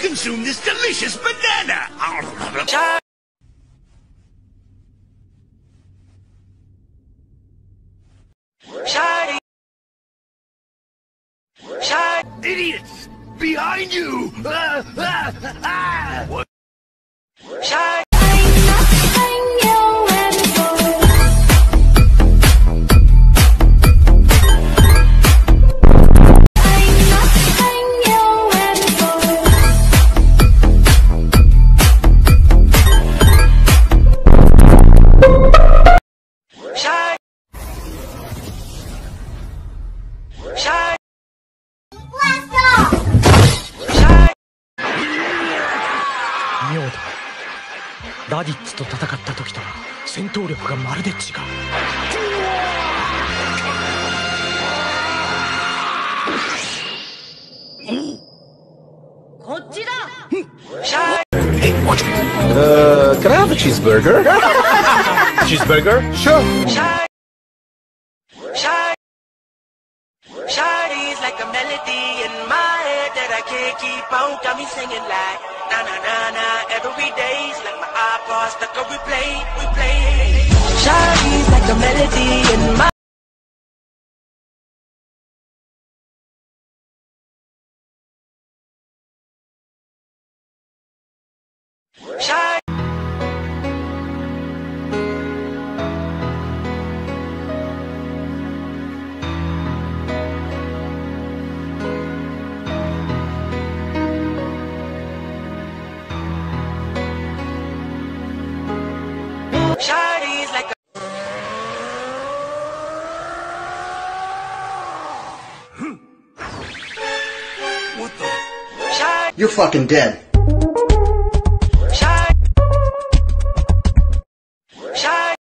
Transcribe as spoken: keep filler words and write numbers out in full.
Consume this delicious banana! Shawty. Shawty. Idiots! Behind you! Ah, ah, ah. What? Shawty. 妙だ。ラディッツと戦った時とは戦闘力がまるで違う。 こっちだ。 Hey, watch me. Uh, can I have a cheeseburger? Cheeseburger? Sure. Shawty's like a melody in my head that I can't keep on. Got me singing like na na na na every day's like my iPod stuck on replay, replay. Shawty's like a melody in my Shawty. Shawty's like a What the? Shawty. You're fucking dead.